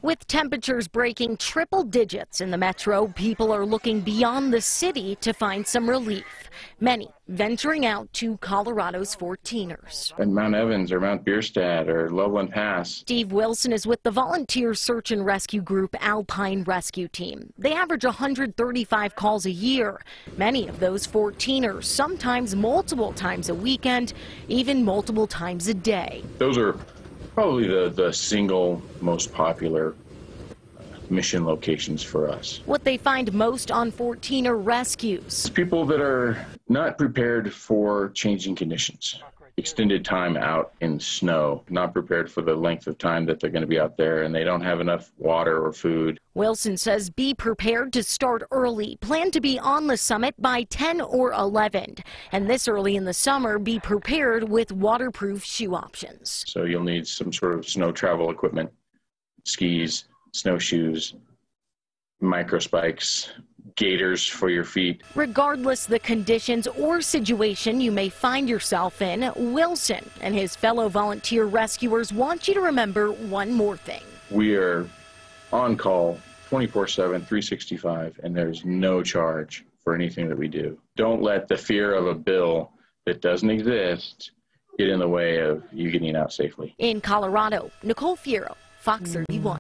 With temperatures breaking triple digits in the metro, people are looking beyond the city to find some relief. Many venturing out to Colorado's 14ers. At Mount Evans or Mount Bierstadt or Loveland Pass. Steve Wilson is with the volunteer search and rescue group Alpine Rescue Team. They average 135 calls a year. Many of those 14ers, sometimes multiple times a weekend, even multiple times a day. Those are probably the single most popular mission locations for us. What they find most on 14er rescues. People that are not prepared for changing conditions. Extended time out in snow, not prepared for the length of time that they're going to be out there, and they don't have enough water or food. Wilson says be prepared to start early. Plan to be on the summit by 10 or 11. And this early in the summer, be prepared with waterproof shoe options. So you'll need some sort of snow travel equipment, skis, snowshoes, micro spikes, gaiters for your feet. Regardless the conditions or situation you may find yourself in, Wilson and his fellow volunteer rescuers want you to remember one more thing. We are on call 24/7, 365, and there's no charge for anything that we do. Don't let the fear of a bill that doesn't exist get in the way of you getting out safely. In Colorado, Nicole Fierro, FOX31.